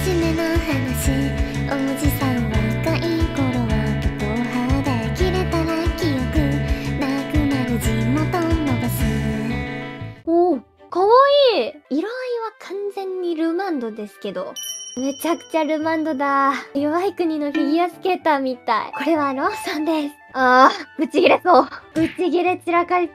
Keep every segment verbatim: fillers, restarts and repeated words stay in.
真面目な話、おじさん若い頃は結構派で、切れたら記憶なくなる地元のバス。おー、かわいい。色合いは完全にルマンドですけど、めちゃくちゃルマンドだ。弱い国のフィギュアスケーターみたい。これはローソンです。あー、ぶち切れそう。ぶち切れ散らかりそう。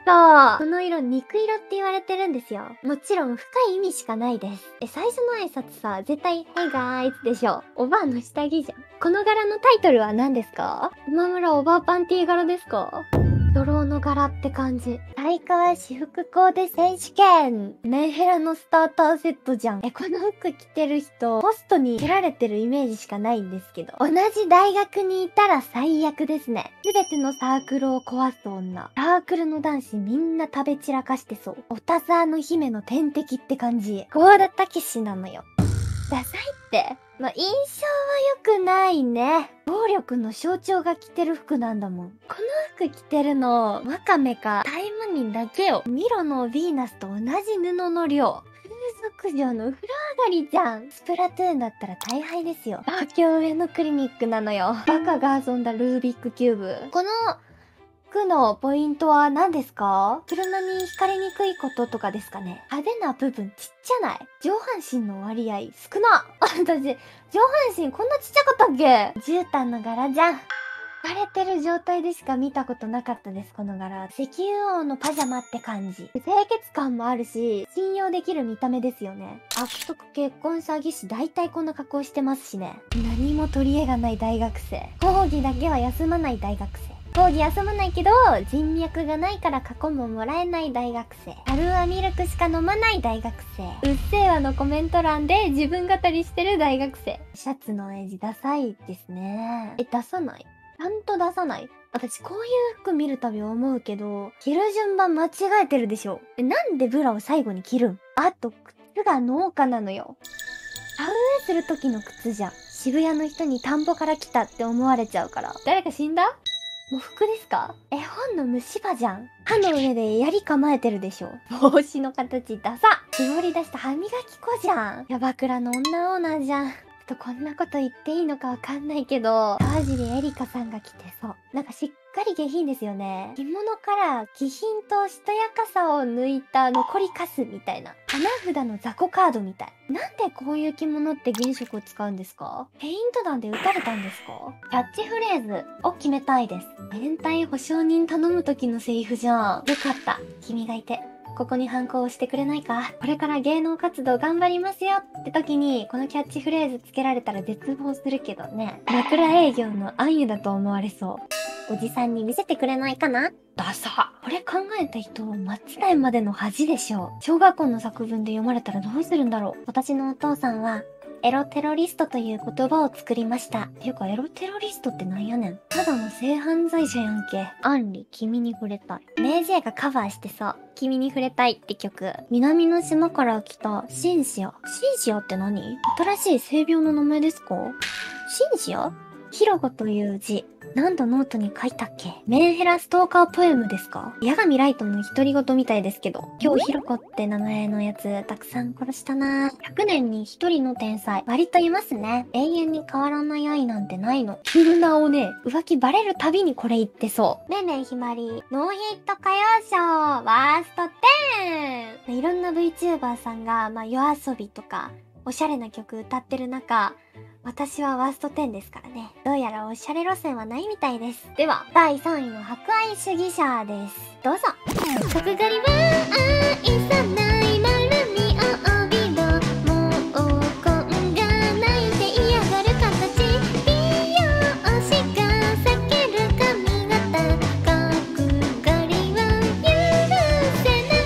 この色、肉色って言われてるんですよ。もちろん深い意味しかないです。え、最初の挨拶さ、絶対、Hey guys でしょ。おばあの下着じゃん。この柄のタイトルは何ですか？今村おばあパンティー柄ですか？ドローの柄って感じ。大川私服コーデ選手権。メンヘラのスターターセットじゃん。え、この服着てる人、ポストに蹴られてるイメージしかないんですけど。同じ大学にいたら最悪ですね。すべてのサークルを壊す女。サークルの男子みんな食べ散らかしてそう。おたざーの姫の天敵って感じ。郷田武史なのよ。ダサいって。まあ、印象は良くないね。暴力の象徴が着てる服なんだもん。この服着てるの、ワカメかタイムニンだけよ。ミロのヴィーナスと同じ布の量。風俗嬢の風呂上がりじゃん。スプラトゥーンだったら大敗ですよ。東京上のクリニックなのよ。バカが遊んだルービックキューブ。この服のポイントは何ですか？車に惹かれにくいこととかですかね？派手な部分ちっちゃない？上半身の割合少な。私、上半身こんなちっちゃかったっけ？絨毯の柄じゃん。枯れてる状態でしか見たことなかったです、この柄。石油王のパジャマって感じ。清潔感もあるし、信用できる見た目ですよね。悪徳結婚詐欺師大体こんな格好してますしね。何も取り柄がない大学生。講義だけは休まない大学生。講義休まないけど、人脈がないから過去ももらえない大学生。アルアミルクしか飲まない大学生。うっせぇわのコメント欄で自分語りしてる大学生。シャツのエイジダサいですね。え、出さない？ちゃんと出さない？私こういう服見るたび思うけど、着る順番間違えてるでしょ。え、なんでブラを最後に着るん？あと、靴が農家なのよ。田植えする時の靴じゃん。渋谷の人に田んぼから来たって思われちゃうから。誰か死んだ？喪服ですか？絵本の虫歯じゃん。歯の上で槍構えてるでしょ。帽子の形ダサ。絞り出した歯磨き粉じゃん。キャバクラの女オーナーじゃん。ちょっとこんなこと言っていいのかわかんないけど、川尻エリカさんが着てそう。なんかしっかり下品ですよね。着物から気品としとやかさを抜いた残りカスみたいな。花札の雑魚カードみたい。なんでこういう着物って原色を使うんですか？ペイント弾で撃たれたんですか？キャッチフレーズを決めたいです。連帯保証人頼む時のセリフじゃん。よかった。君がいて。ここに反抗をしてくれないか？これから芸能活動頑張りますよって時に、このキャッチフレーズつけられたら絶望するけどね。枕営業の暗喩だと思われそう。おじさんに見せてくれないかな？ダサ。これ考えた人、松代までの恥でしょ。小学校の作文で読まれたらどうするんだろう。私のお父さんは、エロテロリストという言葉を作りました。ていうか、エロテロリストってなんやねん。ただの性犯罪者やんけ。アンリ、君に触れたい。メイジェイがカバーしてさ、君に触れたいって曲。南の島から来たシンシア。シンシアって何？新しい性病の名前ですか？シンシア？ヒロゴという字。何度ノートに書いたっけ？メンヘラストーカーポエムですか？八神ライトの独り言みたいですけど。今日ヒロコって名前のやつたくさん殺したな。ひゃくねんにひとりの天才。割といますね。永遠に変わらない愛なんてないの。急なおね、浮気バレるたびにこれ言ってそう。ねえねえひまり。ノーヒット歌謡賞ワーストテン。いろんな VTuber さんが、まあ、夜遊びとか、おしゃれな曲歌ってる中、私はワーストテンですからね。どうやらおしゃれ路線はないみたいです。では、だいさんいの博愛主義者です。どうぞ。角刈りは愛さない丸みを帯びろ。もう根がないで嫌がる形。美容師が避ける髪型。角刈りは許せない。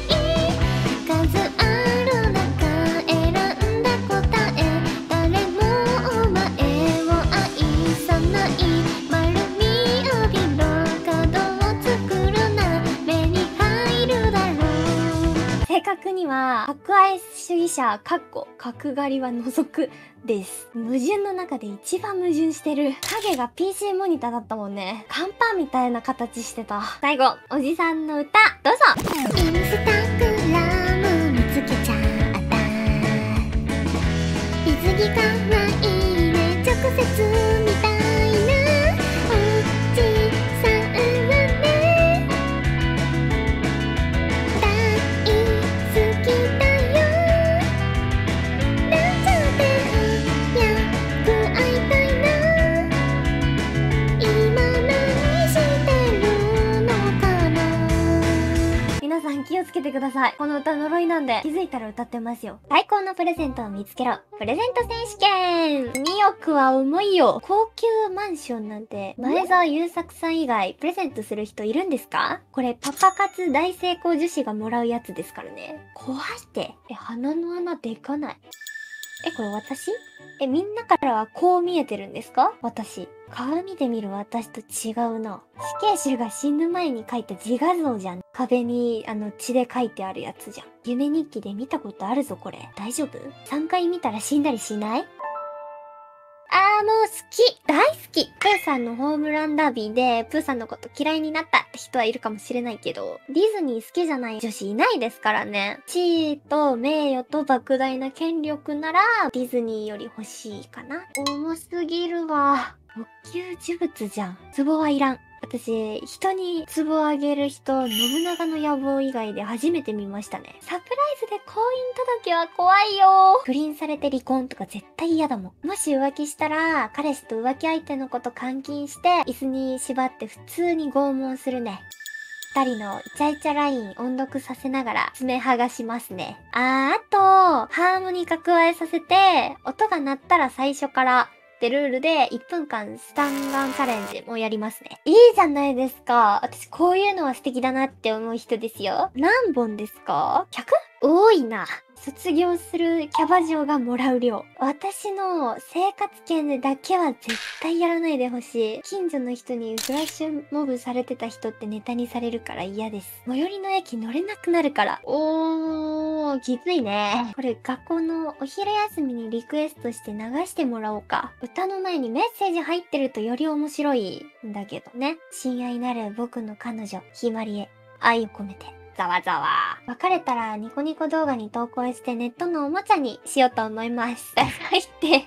数ある中選んだ答え。誰もお前を愛さない。丸みを帯びろ。角を作るな。目に入るだろう。正確には、博愛主義者、かっこ、角刈りは除くです。矛盾の中で一番矛盾してる。影が ピーシー モニターだったもんね。カンパみたいな形してた。最後、おじさんの歌、どうぞ。インスタグラム見つけちゃった。水着かわいいください。この歌呪いなんで、気づいたら歌ってますよ。最高のプレゼントを見つけろ。プレゼント選手権 !におくは重いよ。高級マンションなんて、前澤友作さん以外、プレゼントする人いるんですか？これ、パパ活大成功女子がもらうやつですからね。怖いって。え、鼻の穴でかない。え、これ私？え、みんなからはこう見えてるんですか？私。鏡で見る私と違うな。死刑囚が死ぬ前に描いた自画像じゃん。壁に、あの、血で書いてあるやつじゃん。夢日記で見たことあるぞ、これ。大丈夫？ さん 回見たら死んだりしない？あーもう好き大好きプーさんのホームランダービーで、プーさんのこと嫌いになったって人はいるかもしれないけど、ディズニー好きじゃない女子いないですからね。地位と名誉と莫大な権力なら、ディズニーより欲しいかな。重すぎるわ。特級呪物じゃん。壺はいらん。私、人に壺あげる人、信長の野望以外で初めて見ましたね。サプライズで婚姻届は怖いよ。不倫されて離婚とか絶対嫌だもん。もし浮気したら、彼氏と浮気相手のこと監禁して、椅子に縛って普通に拷問するね。二人のイチャイチャライン音読させながら爪剥がしますね。あー、あと、ハーモニカ加えさせて、音が鳴ったら最初からってルールでいっぷんかんスタンガンチャレンジもやりますね。いいじゃないですか。私こういうのは素敵だなって思う人ですよ。何本ですか？ ひゃく？ 多いな。卒業するキャバ嬢がもらう量。私の生活圏でだけは絶対やらないでほしい。近所の人にフラッシュモブされてた人ってネタにされるから嫌です。最寄りの駅乗れなくなるから。おー、きついね。これ学校のお昼休みにリクエストして流してもらおうか。歌の前にメッセージ入ってるとより面白いんだけどね。親愛なる僕の彼女、ひまりへ愛を込めて。ざわざわ。別れたらニコニコ動画に投稿してネットのおもちゃにしようと思います。ダサいって。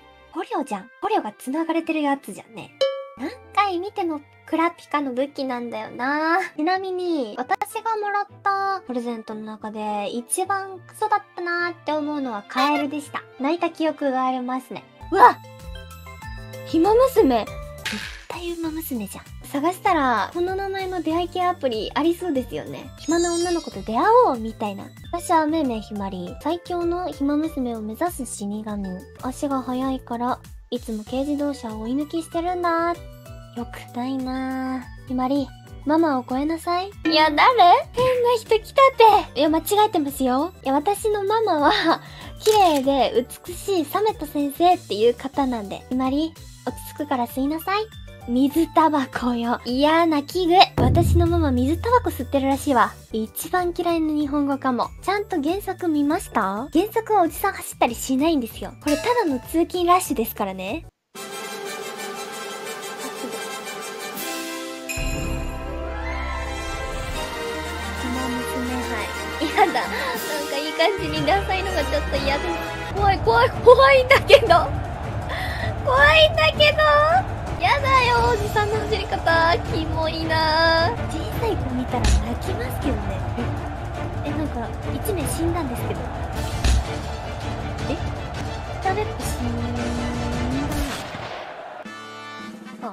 捕虜じゃん。捕虜が繋がれてるやつじゃんね。何回見てもクラピカの武器なんだよな。ちなみに、私がもらったプレゼントの中で一番クソだったなーって思うのはカエルでした。泣いた記憶がありますね。うわ！ひま娘！絶対ウマ娘じゃん。探したら、この名前の出会い系アプリありそうですよね。暇な女の子と出会おうみたいな。私はめいめいひまり。最強の暇娘を目指す死神。足が速いから、いつも軽自動車を追い抜きしてるんだ。よくないなぁ。ひまり、ママを超えなさい。いや、誰？変な人来たって。いや、間違えてますよ。いや、私のママは、綺麗で美しいサメト先生っていう方なんで。ひまり、落ち着くから吸いなさい。水タバコよ。嫌な器具。私のママ水タバコ吸ってるらしいわ。一番嫌いな日本語かも。ちゃんと原作見ました？原作はおじさん走ったりしないんですよ。これただの通勤ラッシュですからね。やだ。なんかいい感じにダサいのがちょっと嫌です。怖い怖い怖いんだけど。怖いんだけど。やだよ、おじさんの走り方。キモいな。小さい子見たら泣きますけどね。え、え、なんか、一名死んだんですけど。え？誰って死んだな。あ。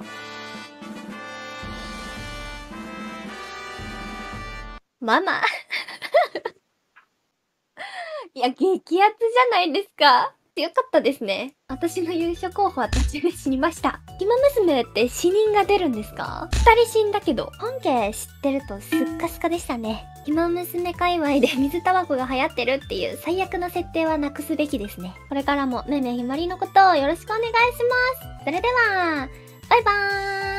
ママいや、激アツじゃないですか。よかったですね。私の優勝候補は途中で死にました。ひま娘って死人が出るんですか？二人死んだけど、本家知ってるとすっかすかでしたね。ひま娘界隈で水タバコが流行ってるっていう最悪の設定はなくすべきですね。これからもめめひまりのことをよろしくお願いします。それでは、バイバーイ。